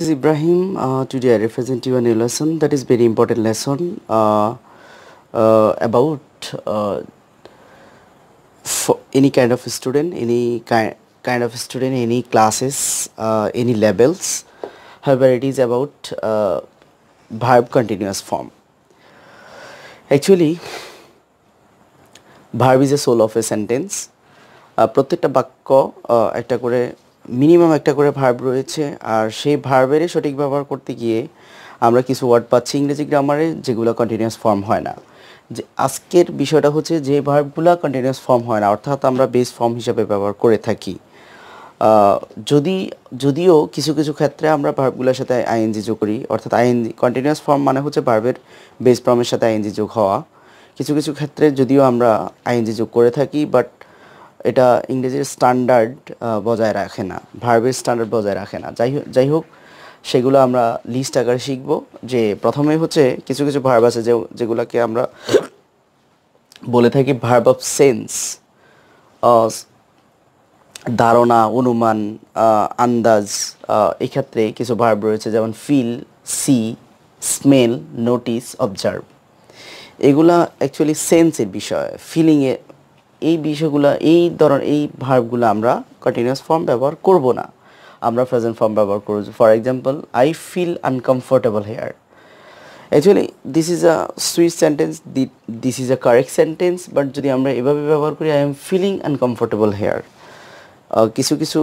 This is Ibrahim. Today I represent you a new lesson that is very important lesson about for any kind of student, kind of student, any classes, any levels. However, it is about verb continuous form. Actually, verb is a soul of a sentence. প্রত্যেকটা বাক্য একটা করে minimum একটা করে verb রয়েছে, আর সেই ভার্বেরই সঠিক ব্যবহার করতে গিয়ে আমরা কিছু ওয়ার্ড পাচ্ছি ইংরেজি গ্রামারে যেগুলো কন্টিনিউয়াস ফর্ম হয় না। যে আজকের বিষয়টা হচ্ছে যে ভার্বগুলো কন্টিনিউয়াস ফর্ম হয় না, অর্থাৎ আমরা বেস ফর্ম হিসাবে ব্যবহার করে থাকি। যদিও কিছু কিছু ক্ষেত্রে আমরা ভার্বগুলোর সাথে আইএনজি যোগ করি, অর্থাৎ আইএনজি কন্টিনিউয়াস ফর্ম মানে হচ্ছে ভার্বের বেস ফর্মের সাথে আইএনজি যোগ হওয়া। কিছু কিছু ক্ষেত্রে যদিও আমরা আইএনজি যোগ করে থাকি, বাট এটা ইংরেজির স্ট্যান্ডার্ড বজায় রাখে না, ভার্বের স্ট্যান্ডার্ড বজায় রাখে না। যাই হোক সেগুলো আমরা লিস্ট আকারে শিখব। যে প্রথমে হচ্ছে কিছু কিছু ভার্ব আছে যেগুলোকে আমরা বলে থাকি ভার্ব অফ সেন্স, ধারণা, অনুমান, আন্দাজ। এই ক্ষেত্রে কিছু ভার্ব রয়েছে যেমন feel, see, smell, notice, observe. এগুলা অ্যাকচুয়ালি সেন্সের বিষয়, ফিলিংয়ে। এই বিষয়গুলো, এই ভার্বগুলো আমরা কন্টিনিউয়াস ফর্ম ব্যবহার করব না, আমরা প্রেজেন্ট ফর্ম ব্যবহার করব। For example, I feel uncomfortable here. Actually this is a sweet sentence, this is a correct sentence, but যদি আমরা এভাবে ব্যবহার করি, I am feeling uncomfortable here, কিছু কিছু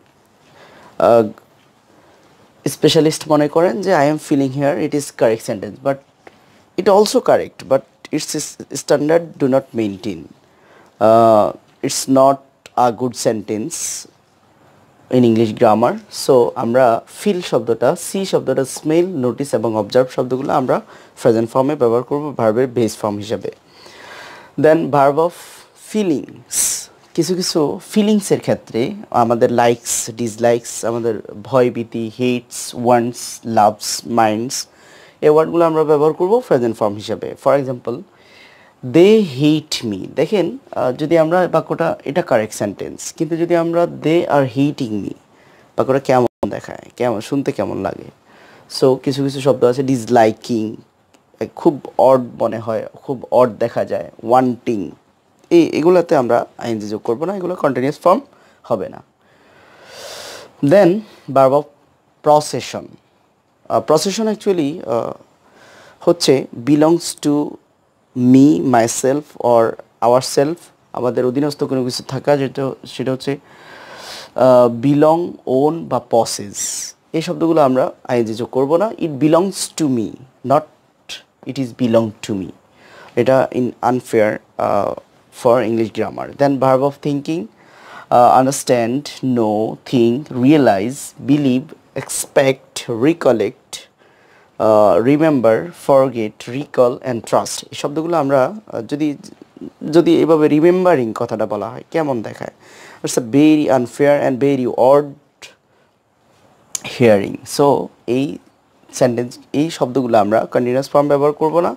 স্পেশালিস্ট মনে করেন যে I am feeling here it is correct sentence, but it also correct, but it's standard do not maintain. It's not a good sentence in English grammar. So আমরা feel শব্দটা, see শব্দটা, smell, notice এবং observe শব্দগুলো আমরা present ফর্মে ব্যবহার করব ভার্বের বেস ফর্ম হিসাবে। Then verb of feelings. কিছু কিছু ফিলিংসের ক্ষেত্রে আমাদের লাইকস, ডিসলাইকস, আমাদের ভয়ভীতি, হেটস, ওয়ান্টস, লাভস, মাইন্ডস, এই ওয়ার্ডগুলো আমরা ব্যবহার করব প্রেজেন্ট ফর্ম হিসাবে। For example, they hate me. দেখেন, যদি আমরা বাক্যটা, এটা কারেক্ট সেন্টেন্স, কিন্তু যদি আমরা দে আর হেটিং মি, বাক্যটা কেমন দেখায়, কেমন শুনতে কেমন লাগে। সো কিছু কিছু শব্দ আছে, ডিসলাইকিং, খুব অড মনে হয়, খুব অড দেখা যায়, ওয়ান্টিং, এগুলোতে আমরা আইএনজি যোগ করবো না, এগুলো কন্টিনিউয়াস ফর্ম হবে না। Then verb of possession. Possession actually হচ্ছে belongs to me, myself or our self, আমাদের অধীনস্থ কোনো কিছু থাকা, সেটা হচ্ছে বিলং, ওন বা পসেস। এই শব্দগুলো আমরা আইএনজি যোগ করবো না। It belongs to me, not it is belong to me. এটা unfair for English grammar. Then verb of thinking, understand, know, think, realise, believe, expect, recollect, remember, forget, recall and trust. এই শব্দগুলো আমরা যদি এভাবে remembering কথাটা বলা হয়, কেমন দেখায়? It's a very unfair and very odd hearing. So এই সেন্টেন্স, এই শব্দগুলো আমরা কন্টিনিউয়াস ফর্ম ব্যবহার করব না,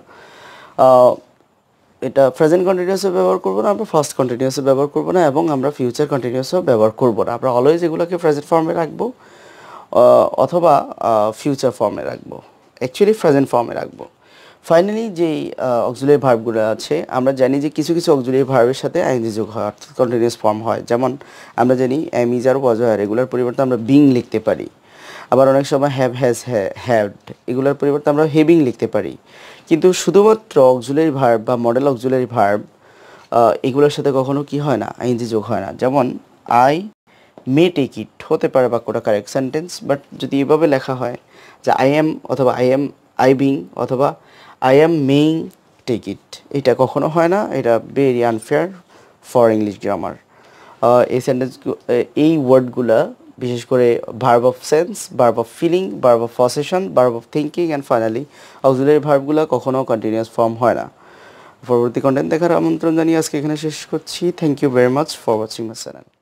এটা প্রেজেন্ট কন্টিনিউয়াসও ব্যবহার করব না, আমরা ফার্স্ট কন্টিনিউয়াসও ব্যবহার করব না, এবং আমরা ফিউচার কন্টিনিউয়াসও ব্যবহার করব না। আমরা অলওয়েজ এগুলোকে প্রেজেন্ট ফর্মে রাখবো অথবা ফিউচার ফর্মে রাখবো, অ্যাকচুয়ালি প্রেজেন্ট ফর্মে রাখবো। ফাইনালি যেই অক্সিলারি ভার্বগুলো আছে, আমরা জানি যে কিছু কিছু অক্সিলারি ভার্বের সাথে আইএনজি যোগ হয়, অর্থাৎ কন্টিনিউয়াস ফর্ম হয়। যেমন আমরা জানি এম, ইজ আর ওয়াজ আর, এগুলোর পরিবর্তে আমরা বিং লিখতে পারি। আবার অনেক সময় হ্যাভ, হ্যাজ, হ্যাড, এগুলোর পরিবর্তে আমরা হেভিং লিখতে পারি। কিন্তু শুধুমাত্র অক্সিলারি ভার্ব বা মডেল অক্সিলারি ভার্ব, এগুলোর সাথে কখনো কি হয় না, আইএনজি যোগ হয় না। যেমন আই মে টেক ইট, হতে পারে বাক্যটা কারেক্ট সেন্টেন্স, বাট যদি এভাবে লেখা হয় যে আই এম, অথবা আই বিং, অথবা আই এম মেইং টেক ইট, এটা কখনো হয় না। এটা very unfair for English grammar. এই সেন্টেন্স, এই ওয়ার্ডগুলা বিশেষ করে verb of sense, verb of feeling, verb of possession, verb of thinking and finally auxiliary ভার্বগুলো কখনো কন্টিনিউয়াস ফর্ম হয় না। পরবর্তী কন্টেন্ট দেখার আমন্ত্রণ জানিয়ে আজকে এখানে শেষ করছি। Thank you very much for watching my channel.